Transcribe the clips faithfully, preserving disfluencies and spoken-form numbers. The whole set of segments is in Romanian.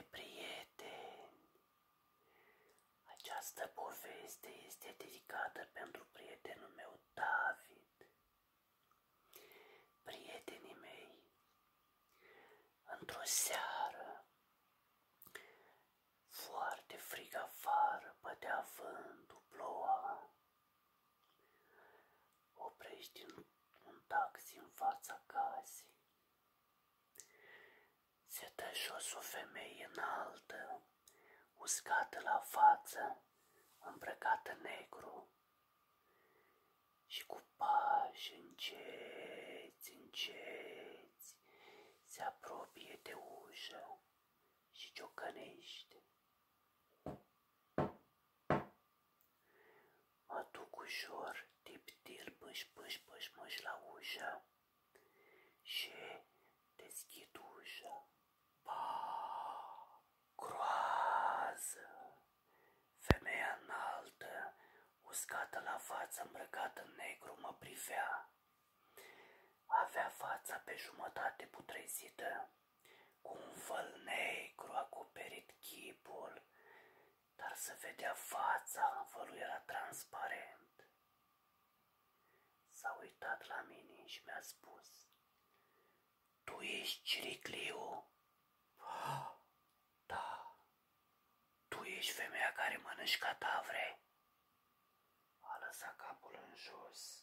prieteni, această poveste este dedicată pentru prietenul meu David. Prietenii mei, într-o seară, foarte frig afară, bătea vântul, ploua. Oprești în un taxi în fața casei. Se dă jos o femeie înaltă, uscată la față, îmbrăcată negru și cu pași înceți, înceți, se apropie de ușă și ciocănește. Mă duc ușor, tip-til, pâș-pâș, pâș-mâș la ușă și deschid ușa. Pa! Groază! Femeia înaltă, uscată la față, îmbrăcată în negru, mă privea. Avea fața pe jumătate putrezită, cu un văl negru acoperit chipul, dar se vedea fața, vălul era transparent. S-a uitat la mine și mi-a spus: "Tu ești Ciricliu?" "Da." "Tu ești femeia care mănânci cadavre?" A lăsat capul în jos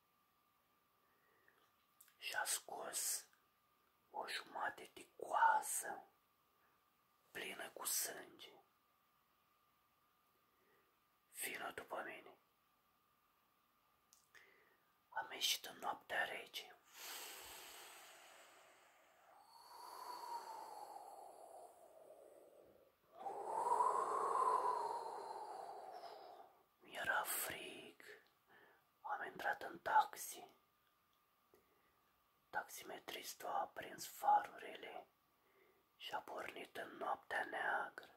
și a scos o jumătate de coasă plină cu sânge. "Vină după mine." Am ieșit în noaptea rece. Mi-era frig. Am intrat în taxi. Taximetristul a aprins farurile și a pornit în noaptea neagră.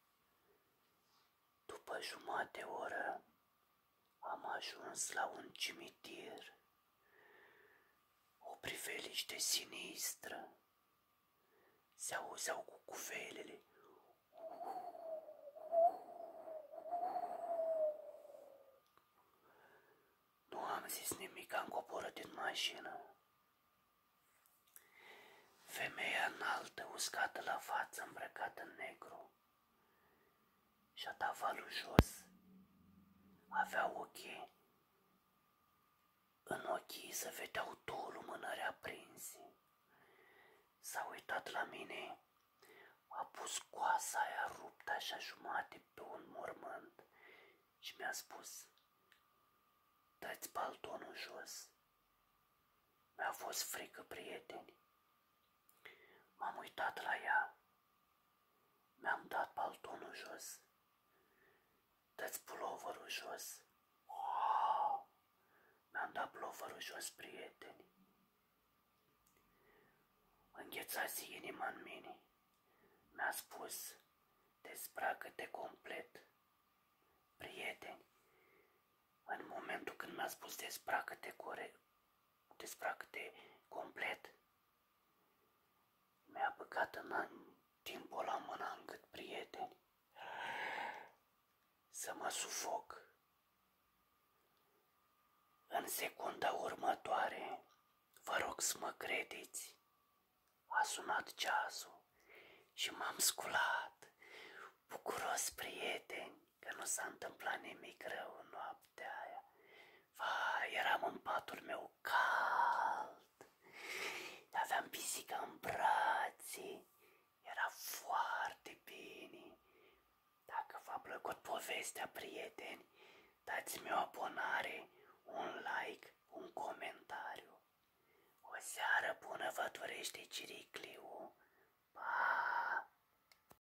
După jumătate oră am ajuns la un cimitir, o priveliște sinistră. Se auzeau cucuvelele. Nu am zis nimic, am coborât din mașină. Femeia înaltă, uscată la față, îmbrăcată în negru, și-a dat valul jos. Avea ochii. În ochii se vedeau două lumânări aprinse. S-a uitat la mine, a pus coasa aia ruptă așa jumate pe un mormânt și mi-a spus: "Dă-ți paltonul jos." Mi-a fost frică, prieteni. M-am uitat la ea. Mi-am dat paltonul jos. "Dă-ți puloverul jos." Oh! Mi-am dat puloverul jos, prieteni. Înghețase inima în mine. Mi-a spus: "Dezbracă-te complet." Prieteni, în momentul când mi-a spus dezbracă-te corect, dezbracă-te complet, mi-a băgat în timpul la mâna în gât, prieteni, să mă sufoc. În secunda următoare, vă rog să mă credeți, a sunat ceasul și m-am sculat, bucuros, prieteni, că nu s-a întâmplat nimic rău în noaptea aia. Vai, eram în patul meu cald, aveam pisica în brațe, era foarte bine. Dacă v-a plăcut povestea, prieteni, dați-mi o abonare, un like, un comentariu. O seară bună vă dorește Ciricliu.